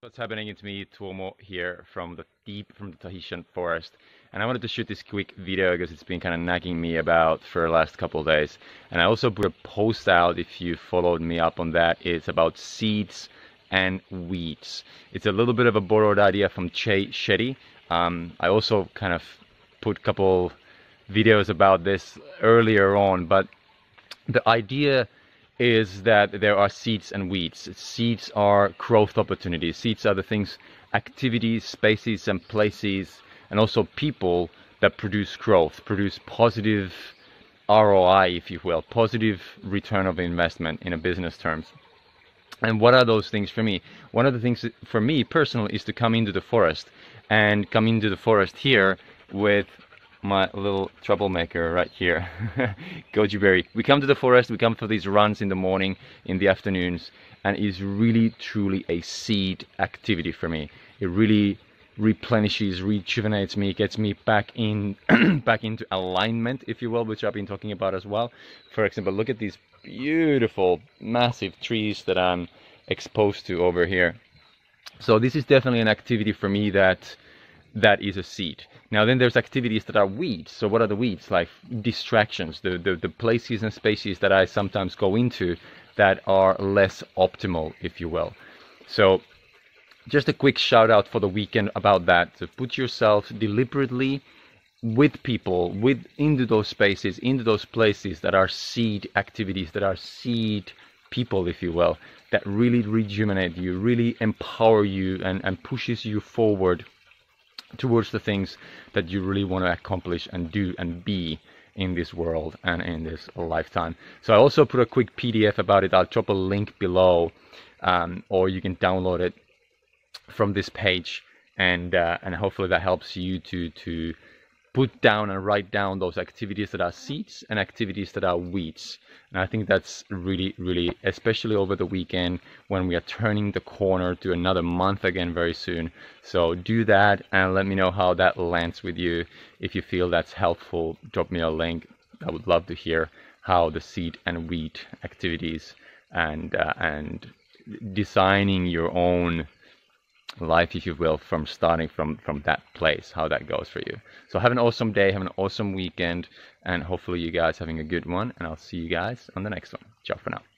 What's happening? It's me, Tuomo, here from the Tahitian forest, and I wanted to shoot this quick video because it's been kind of nagging me about for the last couple of days. And I also put a post out, if you followed me up on that. It's about seeds and weeds. It's a little bit of a borrowed idea from Jay Shetty. I also kind of put a couple videos about this earlier on, but the idea is that there are seeds and weeds. Seeds are growth opportunities. Seeds are the things, activities, spaces and places, and also people that produce growth, produce positive ROI, if you will, positive return of investment in a business terms. And what are those things for me? One of the things for me personally is to come into the forest, and come into the forest here with my little troublemaker right here, goji berry. We come to the forest, we come for these runs in the morning, in the afternoons, and it's really truly a seed activity for me. It really replenishes, rejuvenates me, gets me back in back into alignment, if you will, which I've been talking about as well. For example, look at these beautiful massive trees that I'm exposed to over here. So this is definitely an activity for me that is a seed. Now then there's activities that are weeds. So what are the weeds? Like distractions, the places and spaces that I sometimes go into that are less optimal, if you will. So just a quick shout out for the weekend about that. So put yourself deliberately with people, into those spaces, into those places that are seed activities, that are seed people, if you will, that really rejuvenate you, really empower you and pushes you forward towards the things that you really want to accomplish and do and be in this world and in this lifetime. So I also put a quick PDF about it. I'll drop a link below, or you can download it from this page, and hopefully that helps you to put down and write down those activities that are seeds and activities that are weeds. And I think that's really, especially over the weekend when we are turning the corner to another month again very soon. So do that and let me know how that lands with you. If you feel that's helpful, drop me a link. I would love to hear how the seed and weed activities and designing your own life, if you will, from starting from that place, how that goes for you. So have an awesome day, have an awesome weekend, and hopefully you guys having a good one, and I'll see you guys on the next one. Ciao for now.